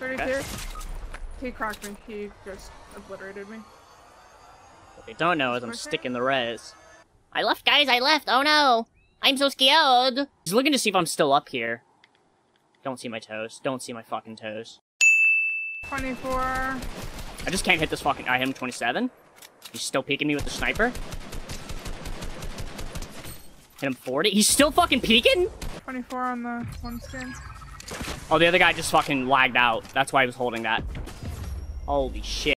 32. Okay. He cracked me. He just obliterated me. What they don't know is I'm sticking the res. I left, guys, I left! Oh no! I'm so scared! He's looking to see if I'm still up here. Don't see my toes. Don't see my fucking toes. 24. I just can't hit this fucking... I hit him 27. He's still peeking me with the sniper. Hit him 40. He's still fucking peeking? 24 on the one skin. Oh, the other guy just fucking lagged out. That's why he was holding that. Holy shit.